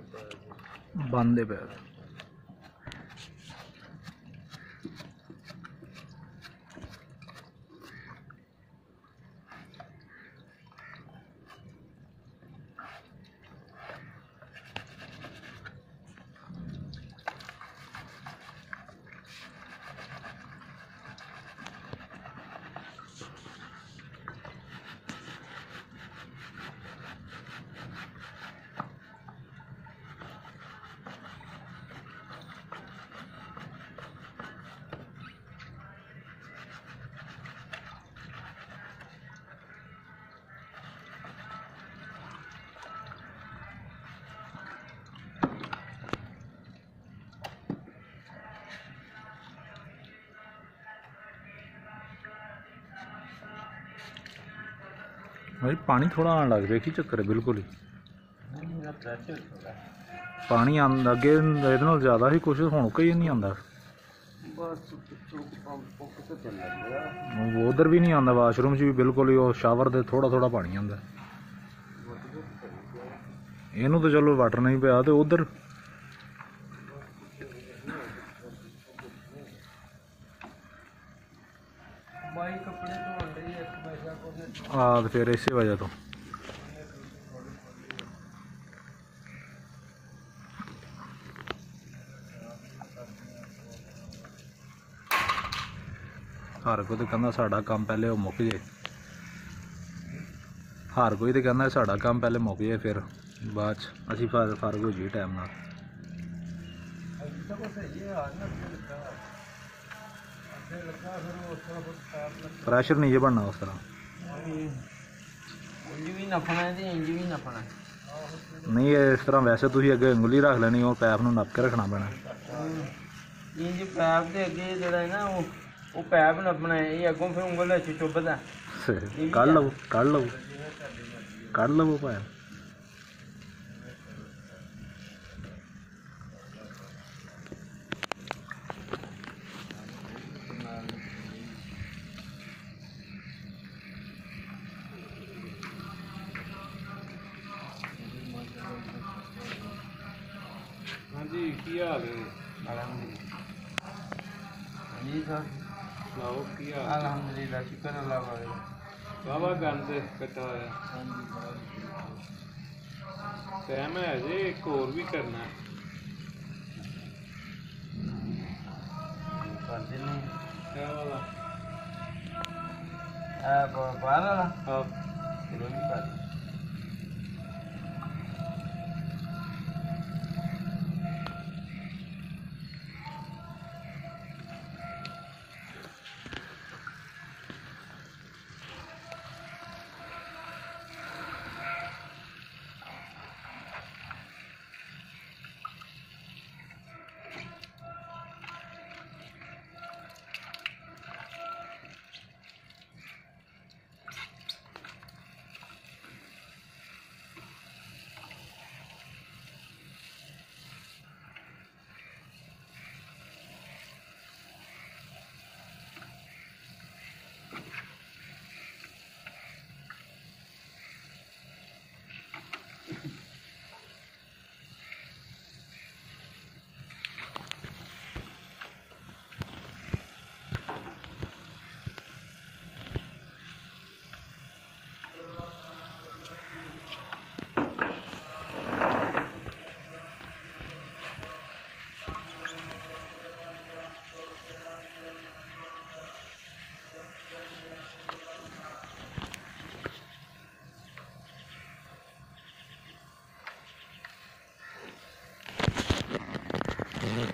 बांधे पैर। भाई पानी थोड़ा आने लग जाए, की चक्कर है? बिल्कुल ही पानी अगे ये ज़्यादा ही कुछ हुण कहीं नहीं आता, उधर भी नहीं आता, वाशरूम भी बिल्कुल ही शावर दे थोड़ा थोड़ा पानी आता। इनू तो चलो वाटर नहीं पाया, तो उधर फिर इस वजह तो हर कोई तो कहना साडा काम पहले वो मुक जाए, हर कोई तो कहना साडा काम पहले मुक जाए, फिर बाद असी फर्क हो जाइए टाइम नाल। प्रेशर नहीं जे बनना उस तरह, नहीं इस तरह वैसे तुम अगे उंगली रख लेनी और पैप नूं नप के रखना पैना। पैप के अगे जो है ना वो पैप नपना है, ये अगों फिर उंगल चुभदा। कढ़ लवो कढ़ लवो कढ़ लवो पैप। हाँ जी, की हाल है? जी सर सुनाओ की हाल? अल्हम्दुलिल्लाह, शुक्र अल्लाह वाले। बाबा गंद कट्ठा होया टाइम है जी, एक और भी करना है। क्या वाला? बाहर वाला? हाँ चलो नहीं कर